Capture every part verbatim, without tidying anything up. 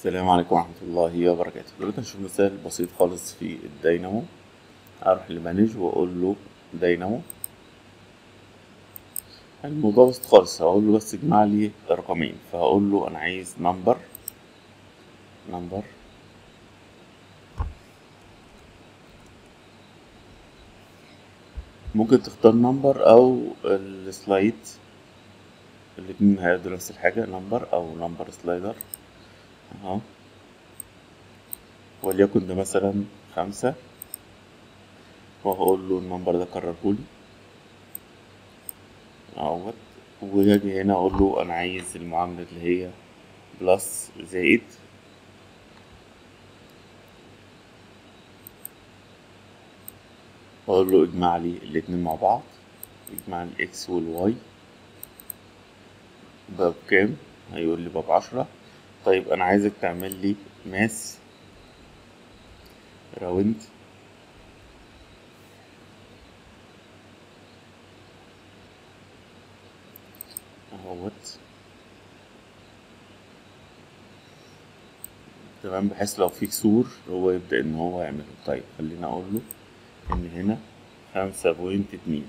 السلام عليكم ورحمة الله وبركاته. دلوقتي هنشوف مثال بسيط خالص في الدينامو. هروح لمانج واقول له دينامو. الموضوع بسيط خالص، هقول له بس اجمع لي رقمين، فهقول له انا عايز نمبر نمبر ممكن تختار نمبر او السلايد، الاتنين هياخدوا نفس الحاجة، نمبر او نمبر سلايدر اهو. وليكن ده مثلا خمسة، وهقول له النمبر ده كررهولي اهوت. وهاجي هنا اقول له انا عايز المعاملة اللي هي بلس زائد، اقول له اجمع لي الاتنين مع بعض، اجمع الاكس والواي بقى بكام، هيقول لي بقى بعشرة. طيب انا عايزك تعمل لي ماس راوند اهوت، تمام، بحيث لو في كسور هو يبدأ ان هو يعمله. طيب خلينا اقول له ان هنا خمسة بوينت اتنين،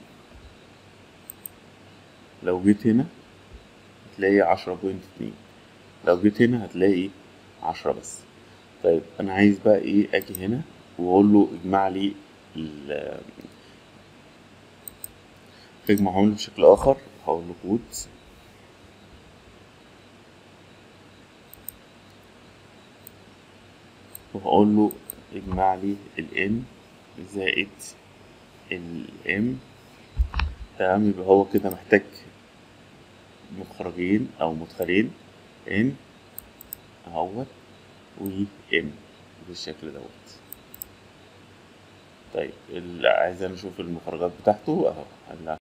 لو جيت هنا هتلاقي عشرة بوينت اتنين، لو جيت هنا هتلاقي عشرة بس. طيب انا عايز بقى ايه، اجي هنا واقول له اجمع لي ال- اجمعهم لي بشكل اخر، هقول له كود وهقول له اجمع لي ال n زائد ال m. تمام، يبقى هو كده محتاج مخرجين او مدخلين n اهوت و m بالشكل دوت. طيب اللي عايز نشوف المخرجات بتاعته اهو.